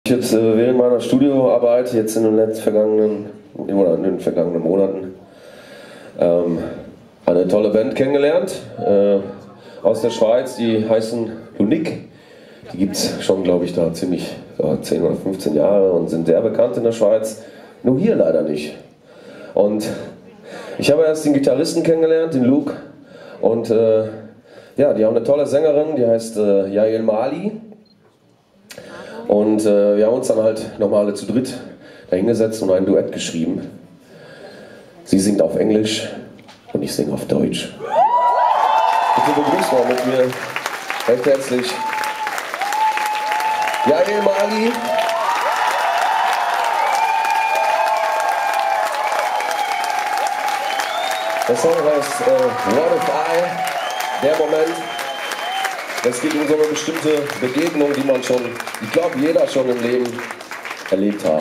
Jetzt während meiner Studioarbeit, jetzt in den vergangenen Monaten, eine tolle Band kennengelernt aus der Schweiz, die heißen Lunik. Die gibt es schon, glaube ich, da ziemlich 10 oder 15 Jahre und sind sehr bekannt in der Schweiz, nur hier leider nicht. Und ich habe erst den Gitarristen kennengelernt, den Luke, und ja, die haben eine tolle Sängerin, die heißt Jaël Malli. Und wir haben uns dann halt nochmal alle zu dritt dahingesetzt und ein Duett geschrieben. Sie singt auf Englisch und ich singe auf Deutsch. Bitte begrüßt mal mit mir recht herzlich Jaël Malli. Der Song heißt What If I, der Moment. Es geht um so eine bestimmte Begegnung, die man schon, ich glaube, jeder schon im Leben erlebt hat.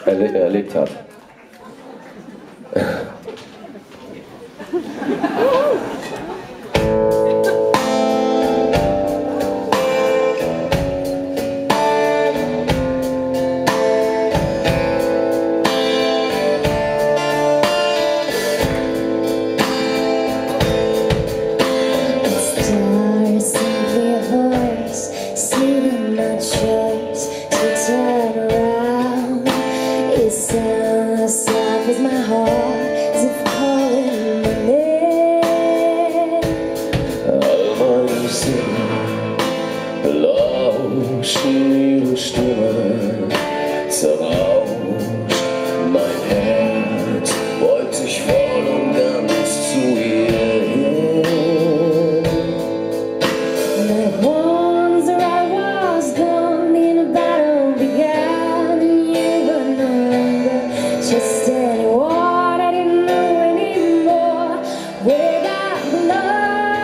Belauschen, ihre Stimme, zerrauscht, mein Herz beugt sich voll und ganz zu ihr hin. Like once I was gone in a battle began, and you were no longer just anyone I didn't know anymore. Without love.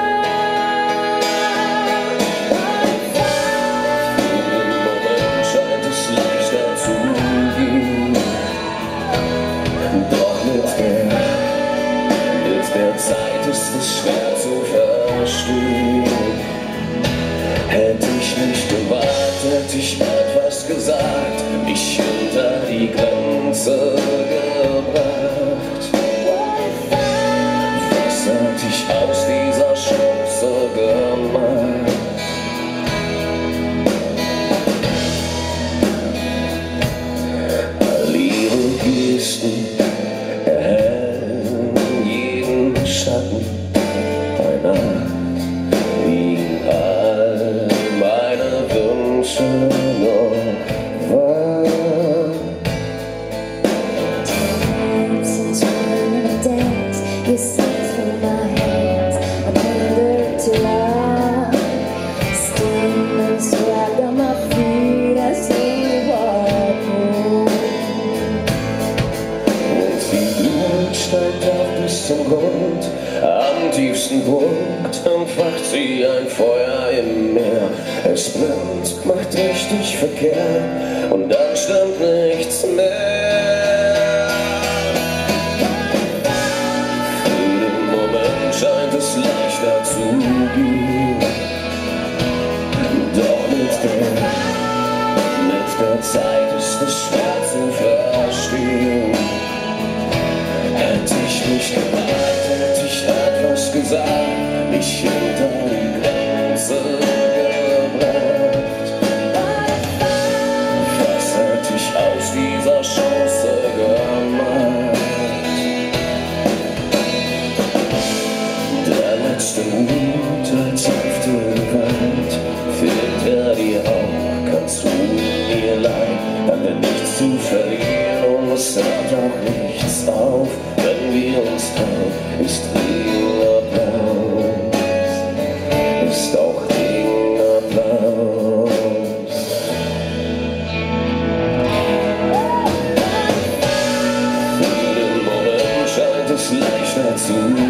Zeit ist es schwer zu verstehen. Hätte ich nicht gewartet, hätte ich etwas gesagt, mich hinter die Grenze gebracht. Was hat ich aus dieser Chance gemacht? All ihre Gesten Schatten bei Nacht liegen all meine Wünsche noch wahr. Since one dance, you slipped through my hands, I wondered to love. Steam and sweat on my feet as we walk home. Und wie Blut steigt auf bis zum Grund. Am tiefsten Punkt entfacht sie ein Feuer im Meer. Es brennt, macht richtig verkehrt und dann stimmt nichts mehr. Für den Moment scheint es leichter zu gehen, doch mit der Zeit ist es schwer zu verstehen. Hätte ich nicht gewagt, hätte ich etwas gesagt, mich hinter die Grenze gebracht. Was hätte ich aus dieser Chance gemacht? Der letzte Mut als sanfte Wand fehlt er dir auch, kannst du mir leid, dann wird nichts zu verlieren und es hört auch nichts auf. Wenn wir uns trauen, ist Applaus, ist auch Applaus. Für den Moment scheint es leichter zu